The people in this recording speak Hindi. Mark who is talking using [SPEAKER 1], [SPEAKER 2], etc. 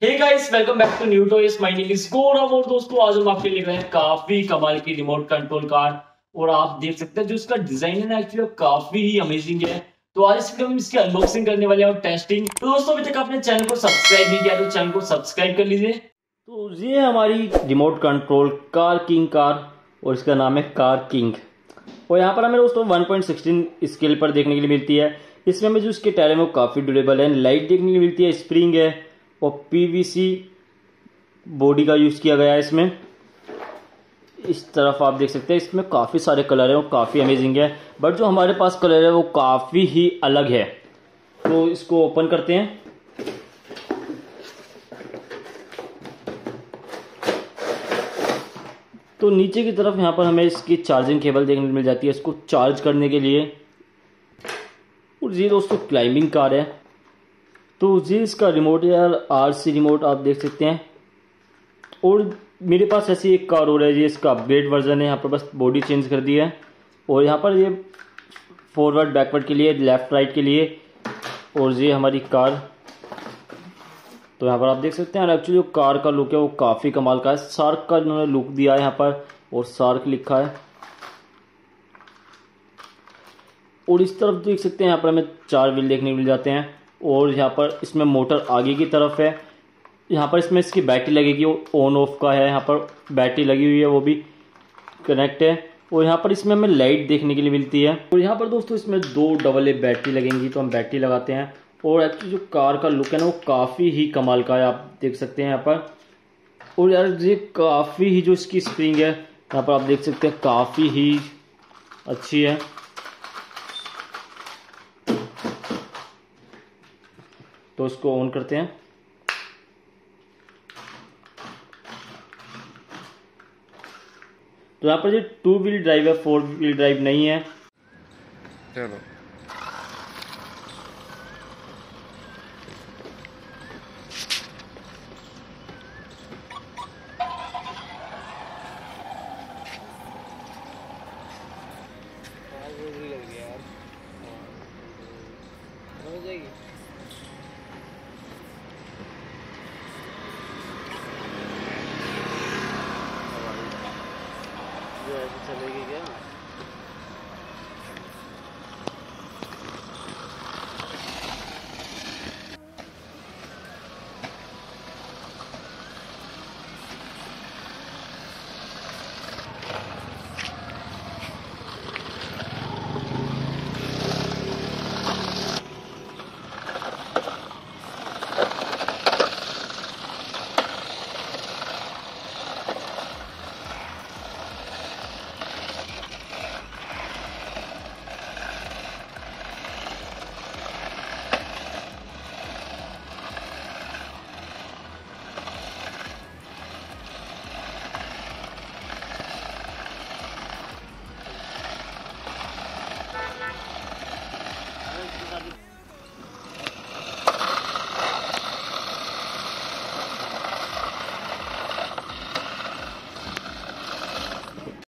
[SPEAKER 1] Hey guys, welcome back to new toys. My name is Gaurav और दोस्तों आज हम आपके लिए लेकर आए हैं काफी कमाल की रिमोट कंट्रोल कार। और आप देख सकते हैं जो इसका डिजाइन है ना, एक्चुअली काफी ही अमेजिंग है। तो आज इस वीडियो में इसकी अनबॉक्सिंग करने वाले हैं और टेस्टिंग। तो दोस्तों अभी तक आपने चैनल को सब्सक्राइब नहीं किया तो चैनल को सब्सक्राइब कर लीजिए। तो ये हमारी remote control car king car और इसका नाम है कार किंग। और यहाँ पर हमें दोस्तों 1.16 स्केल पर देखने के लिए मिलती है। इसमें हमें जो इसके टायर है वो काफ़ी ड्यूरेबल है, लाइट देखने के लिए मिलती है, स्प्रिंग है और पीवीसी बॉडी का यूज़ किया गया है इसमें। इस तरफ आप देख सकते हैं इसमें काफ़ी सारे कलर हैं और काफ़ी अमेजिंग है, बट जो हमारे पास कलर है वो काफ़ी ही अलग है। तो इसको ओपन करते हैं। तो नीचे की तरफ यहाँ पर हमें इसकी चार्जिंग केबल देखने को मिल जाती है इसको चार्ज करने के लिए। और ये दोस्तों क्लाइंबिंग कार है। तो ये इसका रिमोट यार आरसी रिमोट आप देख सकते हैं। और मेरे पास ऐसी एक कार और है, ये इसका अपग्रेड वर्जन है। यहाँ पर बस बॉडी चेंज कर दी है और यहाँ पर ये फॉरवर्ड बैकवर्ड के लिए, लेफ्ट राइट के लिए। और ये हमारी कार। तो यहाँ पर आप देख सकते हैं एक्चुअली जो कार का लुक है वो काफ़ी कमाल का है। शार्क का इन्होंने लुक दिया है यहाँ पर और शार्क लिखा है। और इस तरफ देख सकते हैं यहाँ पर हमें 4 व्हील देखने को मिल जाते हैं। और यहाँ पर इसमें मोटर आगे की तरफ है। यहाँ पर इसमें इसकी बैटरी लगेगी, ऑन ऑफ का है। यहाँ पर बैटरी लगी हुई है, वो भी कनेक्ट है। और यहाँ पर इसमें हमें लाइट देखने के लिए मिलती है। और यहाँ पर दोस्तों इसमें 2 AA बैटरी लगेंगी, तो हम बैटरी लगाते हैं। और एक्चुअली जो कार का लुक है ना वो काफ़ी ही कमाल का है, आप देख सकते हैं यहाँ पर। और यार ये काफ़ी ही जो इसकी स्प्रिंग है यहाँ पर आप देख सकते हैं काफ़ी ही अच्छी है। तो इसको ऑन करते हैं। तो यहाँ पर ये 2 व्हील ड्राइव है, 4 व्हील ड्राइव नहीं है।
[SPEAKER 2] चलो
[SPEAKER 3] हो जाएगी। जो ऐसे चलेगी क्या?